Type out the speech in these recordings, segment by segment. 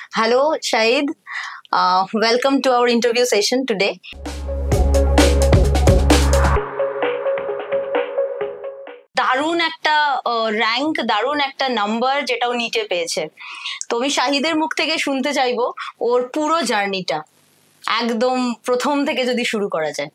Hello, Shahid. Welcome to our interview session today. দারুণ একটা rank, দারুণ একটা নাম্বার যেটাও নিটে পেয়েছে। তো আমি শাহিদের মুখ থেকে শুনতে চাইবো ওর পুরো জার্নিটা, একদম প্রথম থেকে যদি শুরু করা যায়।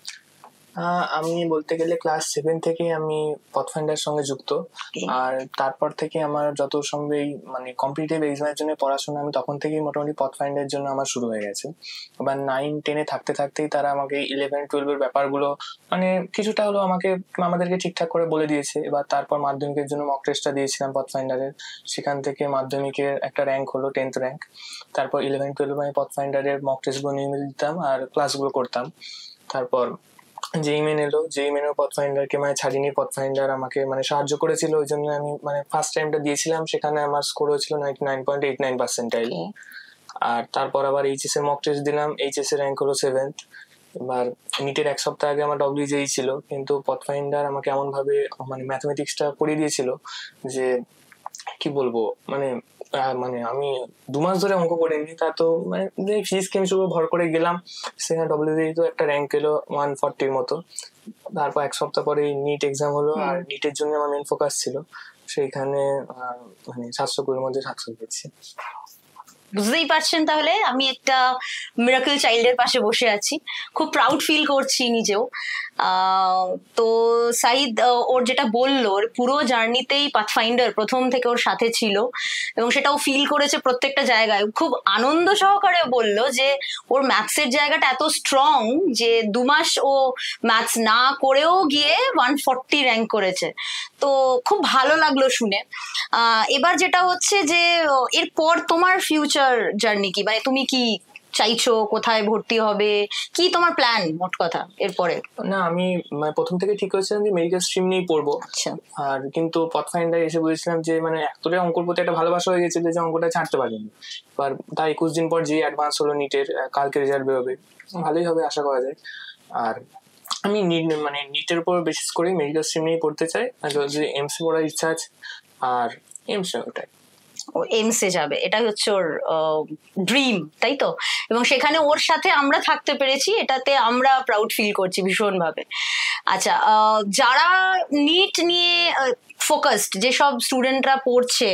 আমি বলতে গেলে ক্লাস 7 থেকে আমি পথফাইন্ডার সঙ্গে যুক্ত। আর তারপর থেকে আমার যত সঙ্গেই মানে কম্পিটিটিভ এক্সামের জন্য পড়াশোনা, আমি তখন থেকেই মোটামুটি পথফাইন্ডারের জন্য আমার শুরু হয়ে গেছে। এবার 9-10-এ থাকতে থাকতেই তারা আমাকে 11-12-এর ব্যাপারগুলো মানে কিছুটা হলো আমাদেরকে ঠিকঠাক করে বলে দিয়েছে। এবার তারপর মাধ্যমিকের জন্য মক টেস্টটা দিয়েছিলাম পথফাইন্ডারের, সেখান থেকে মাধ্যমিকের একটা র্যাঙ্ক হলো 10th র্যাঙ্ক। তারপর 11-12 আমি পথফাইন্ডারের মক টেস্টগুলো নিয়মিত দিতাম আর ক্লাসগুলো করতাম। তারপর যেই মেন এলো, যেই মেনের পথফাইন্ডারকে মানে ছাড়িনি, পথফাইন্ডার আমাকে মানে সাহায্য করেছিল, ওই জন্য আমি মানে ফার্স্ট টাইমটা দিয়েছিলাম, সেখানে আমার স্কোর হয়েছিল 99.89%। আর তারপর আবার এইচএস এর মক টেস্ট দিলাম, এইচএস এর র্যাঙ্ক হলো 7th। এবার নিটের এক সপ্তাহ আগে আমার ডব্লিউজেই ছিল, কিন্তু পথফাইন্ডার আমাকে এমন ভাবে মানে ম্যাথমেটিক্সটা পড়িয়ে দিয়েছিল যে কি বলবো, মানে মানে আমি 2 মাস ধরে অঙ্ক করিনি, তা তো মানে ফিজিক্স কেমিস্ট্রি উপর ভর করে গেলাম। সেখানে ডব্লিউবি তো একটা র্যাঙ্ক এলো 140-র মতো। তারপর এক সপ্তাহ পরে নিট এক্সাম হলো, আর নিটের জন্য আমার মেন ফোকাস ছিল, সেইখানে মানে 720-র মধ্যে 700 পেয়েছি। বুঝতেই পারছেন তাহলে আমি একটা মিরাকল চাইল্ডের পাশে বসে আছি, খুব প্রাউড ফিল করছি নিজেও। তো সাইদ ওর যেটা বললো, ওর পুরো জার্নিতেই পাথফাইন্ডার প্রথম থেকে ওর সাথে ছিল এবং সেটাও ফিল করেছে প্রত্যেকটা জায়গায়। খুব আনন্দ সহকারে বললো যে ওর ম্যাথসের জায়গাটা এত স্ট্রং যে 2 মাস ও ম্যাথস না করেও গিয়ে 140 র্যাঙ্ক করেছে। তো খুব ভালো লাগলো শুনে। এবার যেটা হচ্ছে যে এরপর তোমার ফিউচার জার্নি কি, মানে তুমি কি চাইছো, কোথায় ভর্তি হবে, কি তোমার প্ল্যান মোট কথা এরপরে? না, আমি মানে প্রথম থেকে ঠিক করেছিলাম যে মেডিকেল স্ট্রিম নিয়েই পড়বো। আচ্ছা। আর কিন্তু পথফাইন্ডার এসে বুঝেছিলাম যে মানে এতটাই অঙ্কর প্রতি একটা ভালোবাসা হয়ে গেছিল যে অঙ্কটা ছাড়তে পারিনি। এবার তার 21 দিন পর যে অ্যাডভান্স হলো নিটের, কালকে রেজাল্ট বেরোবে, ভালোই হবে আশা করা যায়। আর আমি মানে নিটের উপর বেসিস করে মেডিকেল স্ট্রিম নিয়ে পড়তে চাই, আর যদি এমসে পড়ার ইচ্ছা আছে। আর এমসে ওটাই, ও এমসে যাবে, এটা হচ্ছে ওর ড্রিম, তাই তো? এবং সেখানে ওর সাথে আমরা থাকতে পেরেছি, এটাতে আমরা প্রাউড ফিল করছি ভীষণ ভাবে। আচ্ছা, যারা নিট নিয়ে ফোকাসড, যেসব স্টুডেন্টরা পড়ছে,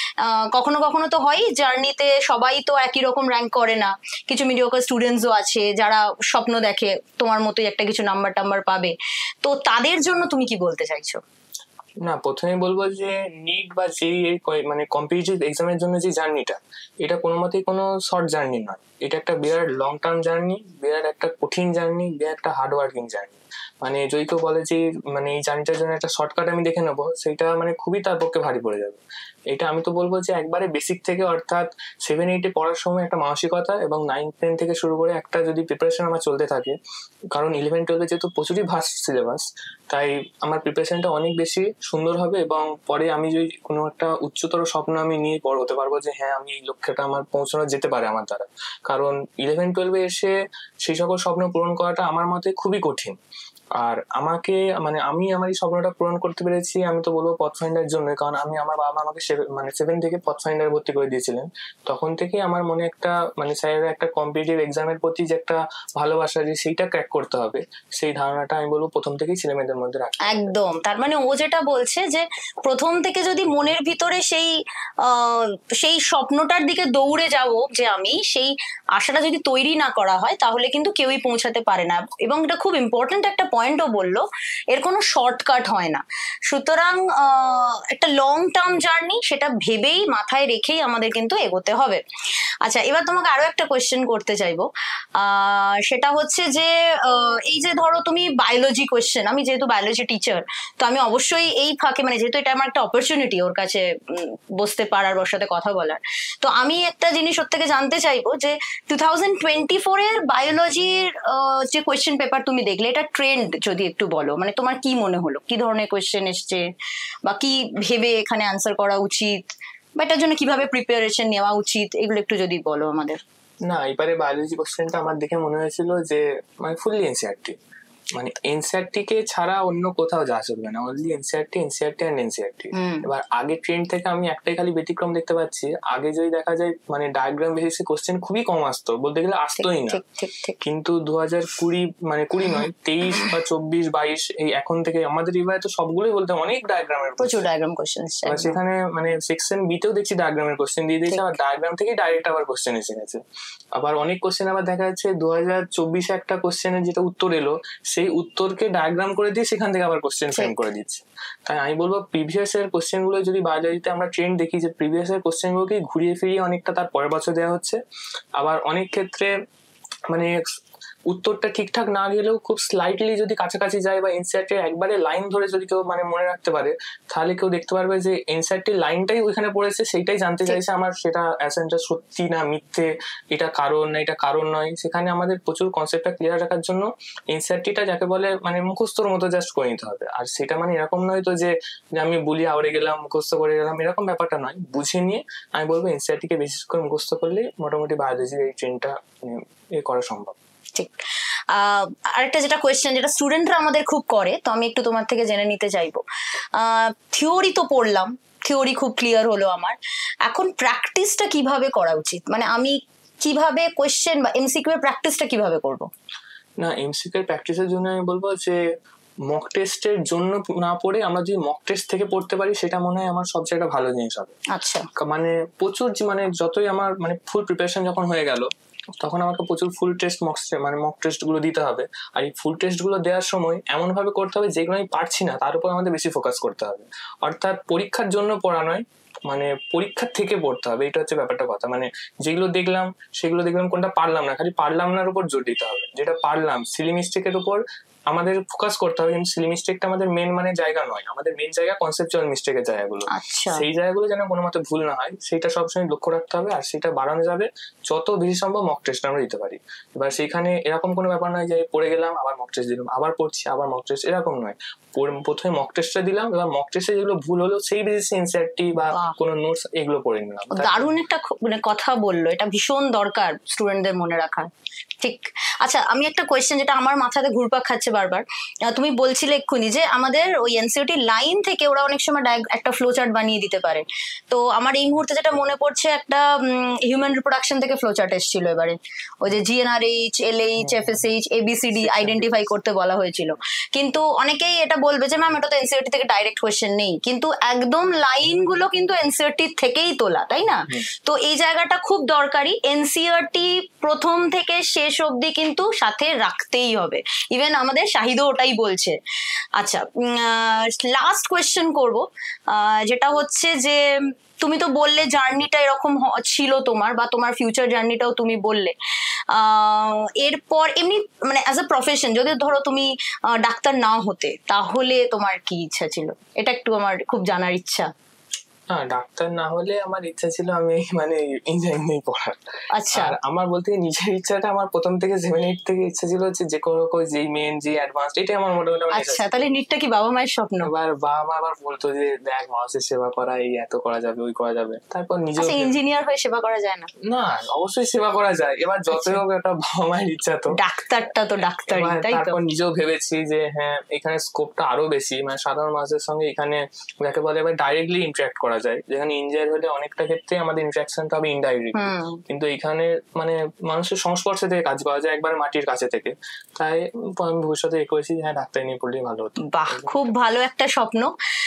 কখনো কখনো তো হয় জার্নিতে সবাই তো একই রকম র্যাঙ্ক করে না, কিছু মিডিওকার স্টুডেন্টসও আছে যারা স্বপ্ন দেখে তোমার মতোই একটা কিছু নাম্বার টাম্বার পাবে। তো তাদের জন্য তুমি কি বলতে চাইছো? না, প্রথমেই বলবো যে নিট বা যেই মানে কম্পিটিটিভ এক্সামের জন্য যে জার্নিটা, এটা কোনো মতেই কোনো শর্ট জার্নি নয়। এটা একটা বিরাট লং টার্ম জার্নি, বিরাট একটা কঠিন জার্নি, বিরাট একটা হার্ড ওয়ার্কিং জার্নি। মানে যদি কেউ বলে যে মানে এই জার্নিটার জন্য একটা শর্টকাট আমি দেখে নেবো, সেটা মানে খুবই তার পক্ষে ভারী পড়ে যাবে। এটা আমি তো বলবো যে একবারে বেসিক থেকে, অর্থাৎ 7-8-এ পড়ার সময় একটা মানসিকতা, এবং 9-10 থেকে শুরু করে একটা যদি প্রিপারেশন আমার চলতে থাকে, কারণ 11-12-এ যেহেতু প্রচুরই ভাস্ট সিলেবাস, তাই আমার প্রিপারেশনটা অনেক বেশি সুন্দর হবে। এবং পরে আমি যদি কোনো একটা উচ্চতর স্বপ্ন আমি নিয়ে বড় হতে পারবো যে হ্যাঁ আমি এই লক্ষ্যটা আমার পৌঁছানো যেতে পারে আমার দ্বারা। কারণ 11-12-এ এসে সেই সকল স্বপ্ন পূরণ করাটা আমার মতে খুবই কঠিন। আর আমাকে মানে আমি আমার এই স্বপ্নটা পূরণ করতে পেরেছি, আমি তো বলবো পথফাইন্ডার জন্য। কারণ আমার বাবা আমাকে মানে 7 থেকে পথফাইন্ডার ভর্তি করে দিয়েছিলেন। তখন থেকে আমার মনে একটা মানে স্যারের একটা কম্পিটিটিভ এক্সামের প্রতি যে একটা ভালোবাসা, যে সেইটা ক্র্যাক করতে হবে, সেই ধারণাটা আমি বলবো প্রথম থেকেই ছেলে মেয়েদের মধ্যে রাখতে। একদম, তার মানে ও যেটা বলছে যে প্রথম থেকে যদি মনের ভিতরে সেই স্বপ্নটার দিকে দৌড়ে যাব, যে আমি সেই আশাটা যদি তৈরি না করা হয় তাহলে কিন্তু কেউই পৌঁছাতে পারে না। এবং এটা খুব ইম্পর্টেন্ট একটা পয়েন্টও বললো, এর কোনো শর্টকাট হয় না। সুতরাং একটা লং টার্ম জার্নি, সেটা ভেবেই মাথায় রেখেই আমাদের কিন্তু এগোতে হবে। আচ্ছা, এবার তোমাকে আরো একটা কোয়েশ্চেন করতে চাইবো। সেটা হচ্ছে যে এই যে ধরো তুমি বায়োলজি কোয়েশ্চেন, আমি যেহেতু বায়োলজি টিচার, তো আমি অবশ্যই এই ফাঁকে, মানে যেহেতু এটা আমার একটা অপরচুনিটি ওর কাছে বসতে পারার, ওর সাথে কথা বলার, তো আমি একটা জিনিস ওর থেকে জানতে চাইবো যে 2024-এর বায়োলজির যে কোয়েশ্চেন পেপার তুমি দেখলে, এটা ট্রেন্ড যদি একটু বলো, মানে তোমার কি মনে হলো, কি ধরনের কোয়েশ্চেন এসছে, বা কি ভেবে এখানে আনসার করা উচিত, বা এটার জন্য কিভাবে প্রিপারেশন নেওয়া উচিত, এগুলো একটু যদি বলো আমাদের। না, এবারে বায়োলজি কোশ্চেনটা আমার দেখে মনে হয়েছিল যে মানে ফুললি এনসিইআরটি, মানে এনসিইআরটি কে ছাড়া অন্য কোথাও যাওয়া চলবে না, অনলি এনসিইআরটি অ্যান্ড এনসিইআরটি। এবার আগে ট্রেন্ড থেকে আমি একটাই খালি ব্যতিক্রম দেখতে পাচ্ছি, আগে যদি দেখা যায় মানে ডায়াগ্রাম বেসিসে কোশ্চেন খুবই কম আসতো, বলতে গেলে আসতোই না। কিন্তু 2020 মানে 20 নয় 23 বা 24 22 এই এখন থেকে আমাদের এবারে তো সবগুলোই বলতে অনেক ডায়াগ্রামের, প্রচুর ডায়াগ্রাম কোশ্চেন। সেখানে মানে সেকশন বি তেও দেখছি ডায়াগ্রামের কোশ্চেন দিয়ে দিয়েছে, আর ডায়াগ্রাম থেকে ডাইরেক্ট আবার কোশ্চেন এসে গেছে। আবার অনেক কোশ্চেন আবার দেখা যাচ্ছে 2024 একটা কোশ্চেনের যেটা উত্তর এলো সেই উত্তরকে ডায়াগ্রাম করে দিয়ে সেখান থেকে আবার কোশ্চেন ফ্রেম করে দিচ্ছে। তাই আমি বলবো প্রিভিয়াস এর কোশ্চেন গুলো যদি বায়োলজিতে আমরা ট্রেন্ড দেখি যে প্রিভিয়াস এর কোশ্চেন গুলোকে ঘুরিয়ে ফিরিয়ে অনেকটা তার পরের বছর দেওয়া হচ্ছে। আবার অনেক ক্ষেত্রে মানে উত্তরটা ঠিকঠাক না গেলেও খুব স্লাইটলি যদি কাছাকাছি যায় বা এনসিইআরটির একবারে লাইন ধরে যদি কেউ মানে মনে রাখতে পারে, তাহলে কেউ দেখতে পারবে যে এনসিইআরটির লাইনটাই ওইখানে পড়েছে, সেইটাই জানতে চাইছে আমার, সেটা অ্যান্সারটা সত্যি না মিথ্যে, এটা কারণ না এটা কারণ নয়। সেখানে আমাদের প্রচুর কনসেপ্টটা ক্লিয়ার রাখার জন্য এনসিইআরটিটা যাকে বলে মানে মুখস্থর মতো জাস্ট করে নিতে হবে। আর সেটা মানে এরকম নয় তো যে আমি বলি আওড়ে গেলাম মুখস্থ করে গেলাম, এরকম ব্যাপারটা নয়। বুঝে নিয়ে আমি বলবো এনসিইআরটিকে বেশি করে মুখস্থ করলে মোটামুটি বায়োলজির এই ট্রেনটা করা সম্ভব। ঠিক। আরেকটা যেটা কোয়েশ্চেন যেটা স্টুডেন্টরা আমাদের খুব করে, তো আমি একটু তোমার থেকে জেনে নিতে চাইবো, থিওরি তো পড়লাম, থিওরি খুব ক্লিয়ার হলো আমার, এখন প্র্যাকটিসটা কিভাবে করা উচিত? মানে আমি কিভাবে কোয়েশ্চেন বা এমসিকিউ এর প্র্যাকটিসটা কিভাবে করব? না, এমসিকিউ এর প্র্যাকটিসের জন্য আমি বলবো যে মক টেস্টের জন্য না পড়ে আমরা যদি মক টেস্ট থেকে পড়তে পারি সেটা মনে হয় আমার সবচেয়ে একটা ভালো জিনিস হবে। আচ্ছা, মানে প্রচুর মানে যতই আমার মানে ফুল প্রিপারেশন যখন হয়ে গেল তখন আমাকে প্রচুর ফুল টেস্ট মক টেস্ট গুলো দিতে হবে। আর এই ফুল টেস্ট গুলো দেওয়ার সময় এমন ভাবে করতে হবে যেগুলো আমি পারছি না তার উপর আমাদের বেশি ফোকাস করতে হবে। অর্থাৎ পরীক্ষার জন্য পড়া নয়, মানে পরীক্ষার থেকে পড়তে হবে, এটা হচ্ছে ব্যাপারটা কথা। মানে যেগুলো দেখলাম সেগুলো দেখলাম, কোনটা পারলাম না খালি পারলাম নার উপর জোর দিতে হবে, যেটা পারলাম সিলি মিস্টেকের উপর আমাদের ফোকাস করতে হবে। কিন্তু সিলি মিস্টেকটা আমাদের মেন মানে জায়গা নয়, আমাদের মেন জায়গা কনসেপচুয়াল মিস্টেকের জায়গাগুলো। সেই জায়গাগুলো যেন কোনো মতে ভুল না হয় সেটা সবসময় লক্ষ্য রাখতে হবে। আর সেটা বাড়ানো যাবে যত বেশি সম্ভব মক টেস্ট আমরা দিতে পারি। এবার সেখানে এরকম কোনো ব্যাপার নয় যে পড়ে গেলাম আবার মক টেস্ট দিলাম, আবার পড়ছি আবার মক টেস্ট, এরকম নয়। প্রথমে মক টেস্টটা দিলাম, এবার মক টেস্টে যেগুলো ভুল হলো সেই বেসিসে এনসিইআরটি বা কোনো নোটস এগুলো পড়ে নিলাম। দারুণ একটা মানে কথা বললো, এটা ভীষণ দরকার স্টুডেন্টদের মনে রাখা। ঠিক। আচ্ছা, আমি একটা কোয়েশ্চেন যেটা আমার মাথাতে ঘুরপাক খাচ্ছে বারবার, তুমি বলছিলে এক্ষুনি যে আমাদের ওই এনসিইআরটি লাইন থেকে ওরা অনেক সময় একটা ফ্লো চার্ট বানিয়ে দিতে পারে। তো আমার এই মুহূর্তে যেটা মনে পড়ছে, একটা হিউম্যান রিপ্রোডাকশন থেকে ফ্লো চার্ট এসেছিল এবারে, ওই যে GnRH, LH, FSH, ABCD identify করতে বলা হয়েছিল। কিন্তু অনেকেই এটা বলবে যে ম্যাম এটা তো এনসিইআরটি থেকে ডাইরেক্ট কোয়েশ্চেন নেই, কিন্তু একদম লাইনগুলো কিন্তু এনসিইআরটি থেকেই তোলা, তাই না? তো এই জায়গাটা খুব দরকারি, এনসিইআরটি প্রথম থেকে শেষ অবধি কিন্তু সাথে রাখতেই হবে। ইভেন আমাদের শাহিদও ওটাই বলছে। আচ্ছা, লাস্ট কোয়েশ্চেন করবো, যেটা হচ্ছে যে তুমি তো বললে জার্নিটা এরকম ছিল তোমার, বা তোমার ফিউচার জার্নিটাও তুমি বললে। এরপর এমনি মানে অ্যাজ আ প্রফেশন যদি ধরো তুমি ডাক্তার না হতে, তাহলে তোমার কি ইচ্ছা ছিল? এটা একটু আমার খুব জানার ইচ্ছা। না, ডাক্তার না হলে আমার ইচ্ছা ছিল আমি মানে ইঞ্জিনিয়ারিং পড়ার। আচ্ছা, আর আমার বলতে নিজের ইচ্ছাটা আমার প্রথম থেকে 7-8 থেকে ইচ্ছা ছিল যে কোনো যেই মেন যে অ্যাডভান্স, এটাই আমার মোটামুটি। আচ্ছা, তাহলে নিটটা কি বাবা মায়ের স্বপ্ন? এবার বাবা মা আবার বলতো যে দেখ মানুষের সেবা করা, এই এত করা যাবে ওই করা যাবে, তারপর নিজে ইঞ্জিনিয়ার হয়ে সেবা করা যায় না? না, অবশ্যই সেবা করা যায়। এবার যতই হোক একটা বাবা মায়ের ইচ্ছা, তো ডাক্তারটা তো ডাক্তারই, তাই তো। তারপর নিজেও ভেবেছি যে হ্যাঁ এখানে স্কোপটা আরো বেশি, মানে সাধারণ মানুষের সঙ্গে এখানে যাকে বলে এবার ডাইরেক্টলি ইন্টারঅ্যাক্ট করা যায়, যেখানে ইঞ্জিনিয়ার হলে অনেকটা ক্ষেত্রে আমাদের ইন্টারাকশনটা হবে ইনডাইরেক্ট, কিন্তু এখানে মানে মানুষের সংস্পর্শে থেকে কাজ করা যায় একবারে মাটির কাছে থেকে। তাই আমি ভবিষ্যতে করেছি হ্যাঁ ডাক্তার নিয়ে পড়লেই ভালো হতো। বাহ, খুব ভালো একটা স্বপ্ন।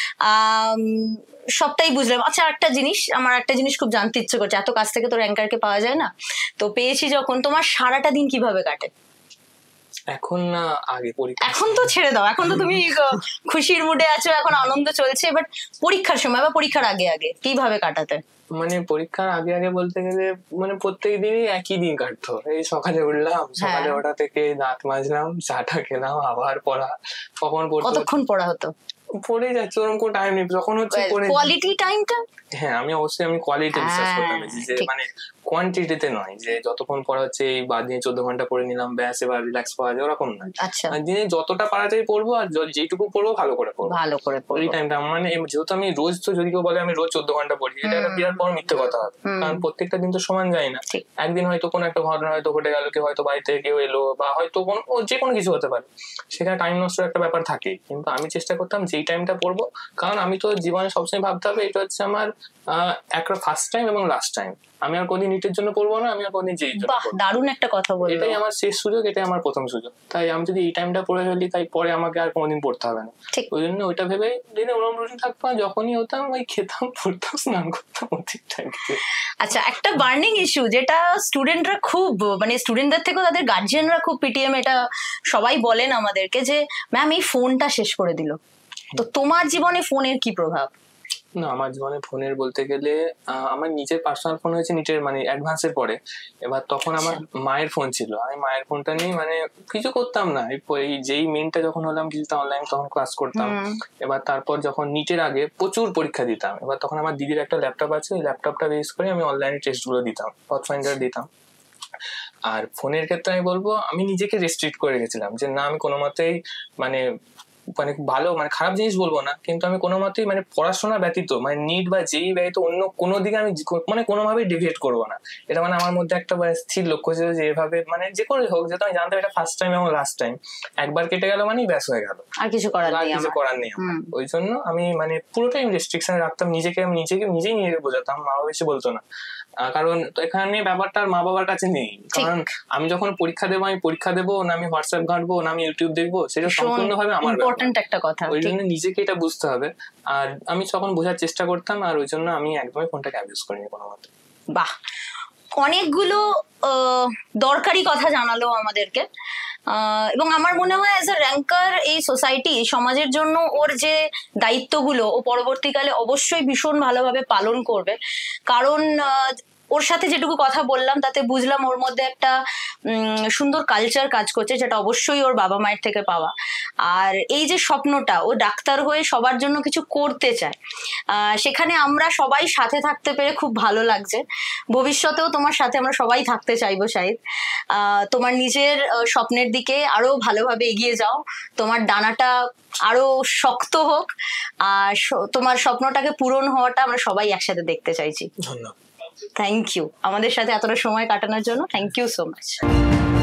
সবটাই বুঝলাম। আচ্ছা, একটা জিনিস খুব জানতে ইচ্ছে করছে, এত কাছ থেকে তো র্যাঙ্কারকে পাওয়া যায় না, তো পেয়েছি যখন, তোমার সারাটা দিন কিভাবে কাটে? এখন না, আগে পরীক্ষা। এখন তো ছেড়ে দাও, এখন তো তুমি খুশির মুডে আছো, এখন আনন্দ চলছে, বাট পরীক্ষার সময় বা পরীক্ষার আগে আগে কিভাবে কাটাতে? মানে পরীক্ষার আগে আগে বলতে গেলে মানে প্রত্যেক দিনই একই দিন কাটতো। এই সকালে উঠলাম, সকালে ওটা থেকে দাঁত মাজলাম, চাটা খেলাম, আবার পড়া। কতক্ষণ পড়া হতো? পড়েই যাচ্ছে, ওরকম কোনো টাইম নেই, যখন হচ্ছে পড়ে। কোয়ালিটি টাইমটা, হ্যাঁ আমি অবশ্যই আমি কোয়ালিটি বিশ্বাস করতাম, যে মানে কোয়ান্টিটিতে নয়, যে যতক্ষণ পড়া হচ্ছে এই বাদ দিয়ে 14 ঘন্টা পড়ে নিলাম ব্যাস এবার রিল্যাক্স পাওয়া যায়, ওরকম নয়। আচ্ছা, দিনে যতটা পারা যায় পড়বো, আর যেটুকু পড়বো ভালো করে পড়বো, ভালো করে পড়বো। ওই টাইমটা মানে যেহেতু আমি রোজ, তো যদি কেউ বলে আমি রোজ 14 ঘন্টা পড়ি, এটা একটা বিরাট বড় মিথ্যে কথা হবে, কারণ প্রত্যেকটা দিন তো সমান যায় না। একদিন হয়তো কোনো একটা ঘটনা হয়তো ঘটে গেল, কেউ হয়তো বাড়িতে কেউ এলো, বা হয়তো কোনো যে কোনো কিছু হতে পারে, সেখানে টাইম নষ্ট একটা ব্যাপার থাকে। কিন্তু আমি চেষ্টা করতাম যেই টাইমটা পড়বো, কারণ আমি তো জীবনে সবসময় ভাবতে হবে এটা হচ্ছে আমার একটা ফার্স্ট টাইম এবং লাস্ট টাইম, আমি আর কোনদিন নিটের জন্য পড়বো না, আমি আর কোনদিন যেই জন্য। বাহ, দারুণ একটা কথা বললে। এটাই আমার শেষ সুযোগ, এটাই আমার প্রথম সুযোগ, তাই আমি যদি এই টাইমটা পড়ে ফেলি, তাই পরে আমাকে আর কোনোদিন পড়তে হবে না। ওই জন্য ওইটা ভেবে দিনে ওরম রুটিন থাকতো, যখনই হতাম ওই খেতাম, পড়তাম, স্নান করতাম, ঠিকঠাক। আচ্ছা, একটা বার্নিং ইস্যু যেটা স্টুডেন্টরা খুব, মানে স্টুডেন্টদের থেকেও তাদের গার্জিয়ানরা খুব পিটিএম, এটা সবাই বলেন আমাদেরকে যে ম্যাম এই ফোনটা শেষ করে দিল। তো তোমার জীবনে ফোনের কি প্রভাব? না, আমার জীবনে ফোনের বলতে গেলে আমার নিজের পার্সোনাল ফোন হয়েছে নিটের মানে অ্যাডভান্সের পরে। এবার তখন আমার মায়ের ফোন ছিল, আমি মায়ের ফোনটা নিয়ে মানে কিছু করতাম না, এই যেই মেনটা যখন হলাম কিছুটা অনলাইন, তখন ক্লাস করতাম। এবার তারপর যখন নিটের আগে প্রচুর পরীক্ষা দিতাম, এবার তখন আমার দিদির একটা ল্যাপটপ আছে, ওই ল্যাপটপটা বেস করে আমি অনলাইনে টেস্ট গুলো দিতাম, পথফাইন্ডার দিতাম। আর ফোনের ক্ষেত্রে আমি বলবো আমি নিজেকে রেস্ট্রিক্ট করে গেছিলাম, যে না আমি কোনো মতেই মানে মানে ভালো মানে খারাপ জিনিস বলবো না, কিন্তু আমি কোনো মতেই মানে পড়াশোনা ব্যতীত মানে নিট বা যেই ব্যতীত অন্য কোনো দিকে আমি মানে কোনোভাবেই ডিভিয়েট করবো না। এটা মানে আমার মধ্যে একটা স্থির লক্ষ্য ছিল, যে এভাবে মানে যে কোনো হোক, যেহেতু আমি জানতাম এটা ফার্স্ট টাইম এবং লাস্ট টাইম, একবার কেটে গেল মানেই ব্যাস হয়ে গেল, আর কিছু করার নেই। ওই জন্য আমি মানে পুরোটাই রেস্ট্রিকশনে রাখতাম নিজেকে, আমি নিজেই নিজেকে বোঝাতাম, মা বাবা বেশি বলতো না, কারণ তো এখানে ব্যাপারটা মা বাবার কাছে নেই। কারণ আমি যখন পরীক্ষা দেবো, আমি পরীক্ষা দেবো না, আমি হোয়াটসঅ্যাপ ঘাঁটবো না, আমি ইউটিউব দেখবো, সেটা সম্পূর্ণভাবে আমার ইম্পর্টেন্ট একটা কথা। ওই জন্য নিজেকে এটা বুঝতে হবে, আর আমি তখন বোঝার চেষ্টা করতাম, আর ওই জন্য আমি একদমই ফোনটাকে অ্যাবিউজ করিনি কোনো মতে। বাহ, অনেকগুলো দরকারি কথা জানালো আমাদেরকে, এবং আমার মনে হয় অ্যাজ আ র্যাঙ্কার এই সোসাইটি সমাজের জন্য ওর যে দায়িত্বগুলো ও পরবর্তীকালে অবশ্যই ভীষণ ভালোভাবে পালন করবে, কারণ ওর সাথে যেটুকু কথা বললাম তাতে বুঝলাম ওর মধ্যে একটা সুন্দর কালচার কাজ করছে, যেটা অবশ্যই ওর বাবা মায়ের থেকে পাওয়া। আর এই যে স্বপ্নটা, ও ডাক্তার হয়ে সবার জন্য কিছু করতে চায়, সেখানে আমরা সবাই সাথে থাকতে পেরে খুব ভালো লাগছে। ভবিষ্যতেও তোমার সাথে আমরা সবাই থাকতে চাইবো শাহিদ। তোমার নিজের স্বপ্নের দিকে আরো ভালোভাবে এগিয়ে যাও, তোমার ডানাটা আরো শক্ত হোক, আর তোমার স্বপ্নটাকে পূরণ হওয়াটা আমরা সবাই একসাথে দেখতে চাইছি। ধন্যবাদ। থ্যাংক ইউ আমাদের সাথে এতটা সময় কাটানোর জন্য। Thank you so much.